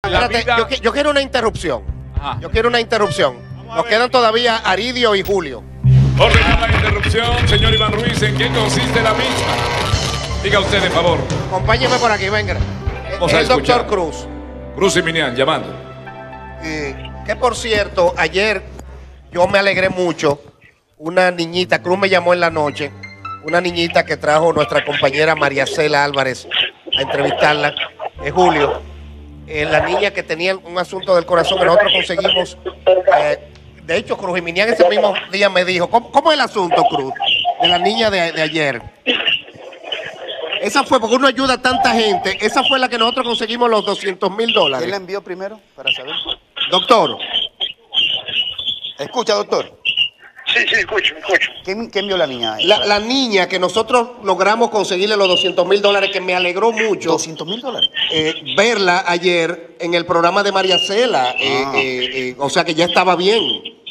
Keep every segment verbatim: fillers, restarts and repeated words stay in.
Espérate, vida... yo, yo quiero una interrupción. Ajá. Yo quiero una interrupción. Nos quedan todavía Aridio y Julio. Ordenar la interrupción, señor Iván Ruiz, ¿en qué consiste la misma? Diga usted, de favor. Acompáñeme por aquí, venga. Vamos el a doctor Cruz. Cruz y Minian, llamando. Eh, que por cierto, ayer yo me alegré mucho. Una niñita, Cruz me llamó en la noche, una niñita que trajo nuestra compañera María Cela Álvarez a entrevistarla, es Julio. Eh, la niña que tenía un asunto del corazón que nosotros conseguimos. Eh, de hecho, Cruz y Minian ese mismo día me dijo, ¿cómo, cómo es el asunto, Cruz, de la niña de, de ayer? Esa fue, porque uno ayuda a tanta gente, esa fue la que nosotros conseguimos los doscientos mil dólares. ¿Quién la envió primero para saber? Doctor. Escucha, doctor. Sí, sí, escucho, escucho. ¿Quién, quién envió la niña? La, la niña que nosotros logramos conseguirle los doscientos mil dólares, que me alegró mucho. ¿doscientos mil dólares? Eh, verla ayer en el programa de María Cela. Eh, Ah. eh, eh, o sea que ya estaba bien.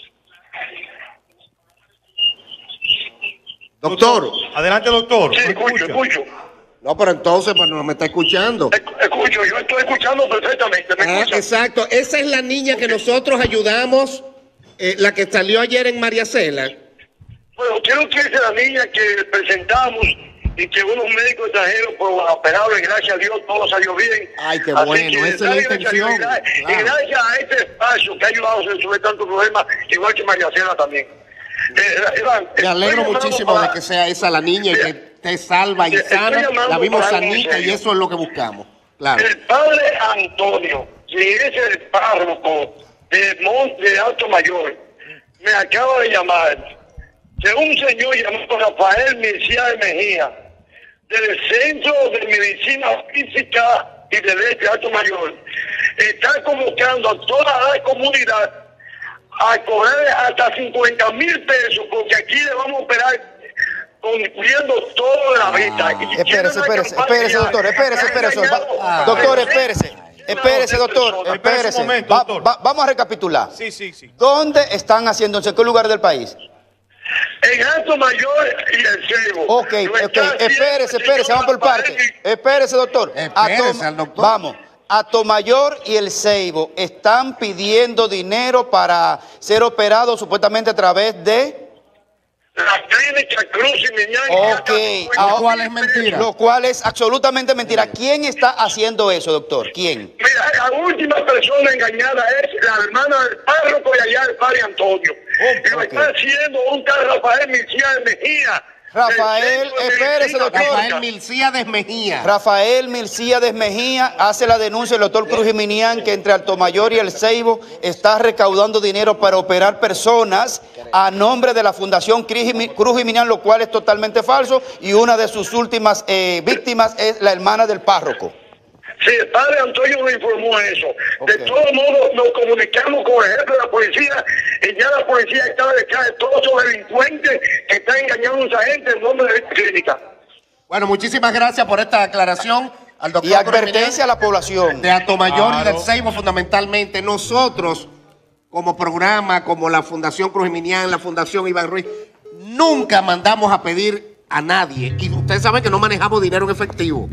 Doctor. Adelante, doctor. Sí, ¿Me escucho, escucha? escucho. No, pero entonces pues, no me está escuchando. Esc- Escucho, yo estoy escuchando perfectamente. ¿Me Ah, escucha? exacto. Esa es la niña que nosotros ayudamos, eh, la que salió ayer en María Cela. Bueno, quiero que es la niña que presentamos y que unos médicos extranjeros pues, operaron y gracias a Dios todo salió bien. Ay, qué Así bueno, que, esa es la gracias a intención. Dios, Y gracias, y Claro. gracias a este espacio que ha ayudado a resolver tantos problemas, igual que María Cela también. Eh, Iván, Me alegro estoy llamando muchísimo para- de que sea esa la niña y que esté salva y Estoy sana. llamando La vimos para algo sanita y serio. eso es lo que buscamos. Claro. El padre Antonio, que es el párroco de Monte de Alto Mayor, me acaba de llamar de un señor llamado Rafael Mircea de Mejía, del Centro de Medicina Física y de Ley de Alto Mayor. Está convocando a toda la comunidad a cobrar hasta cincuenta mil pesos, porque aquí le vamos a operar concluyendo toda la vida. Y Espérese, quieren una espérese, campaña espérese, doctor, espérese, que ha espérese. engañado Va- a Doctor, la espérese. gente. Espérese, doctor, Espérese espérese. un momento, Va- doctor. va- vamos a recapitular. Sí, sí, sí. ¿Dónde están haciendo? ¿En qué lugar del país? En Alto Mayor y el Ceibo. Ok, Lo ok, está haciendo espérese, el espérese, señor vamos por Rafael parte. Espérese, doctor. Espérese Atom- al doctor. Vamos. Atomayor y el Ceibo están pidiendo dinero para ser operados supuestamente a través de... La clínica Cruz y Miñán. Ok, Lo cual es mentira. Lo cual es absolutamente mentira. ¿Quién está haciendo eso, doctor? ¿Quién? Mira, la última persona engañada es la hermana del párroco y allá el padre Antonio. y lo ok. está haciendo un tal Rafael Mircea de Mejía. Rafael, del Centro de espérese, Medicina doctor. Física. Rafael Milcíades Mejía. Rafael Milcíades Mejía hace la denuncia del doctor Cruz Jiminián que entre Altomayor y el Ceibo está recaudando dinero para operar personas a nombre de la Fundación Cruz Jiminián, lo cual es totalmente falso, y una de sus últimas eh, víctimas es la hermana del párroco. Sí, el padre Antonio nos informó eso. Ok. De todos modos, nos comunicamos con el jefe de la policía y ya la policía está detrás de todos esos delincuentes que están engañando a esa gente en nombre de esta clínica. Bueno, muchísimas gracias por esta aclaración al doctor Y advertencia a la población. de Atomayor y Claro. del Ceibo fundamentalmente. Nosotros, como programa, como la Fundación Cruz Jiminián, la Fundación Iván Ruiz, nunca mandamos a pedir a nadie. Y ustedes saben que no manejamos dinero en efectivo,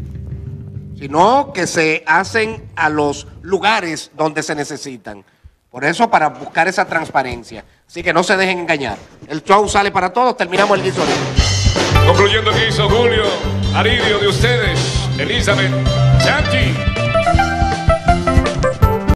sino que se hacen a los lugares donde se necesitan. Por eso, para buscar esa transparencia. Así que no se dejen engañar. El show sale para todos, terminamos el guiso ahorita. Concluyendo el guiso, Julio, Aridio de ustedes, Elizabeth, Yankee.